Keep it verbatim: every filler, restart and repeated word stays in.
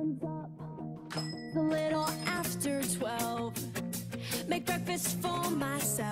time's up. It's a little after twelve. Make breakfast for myself.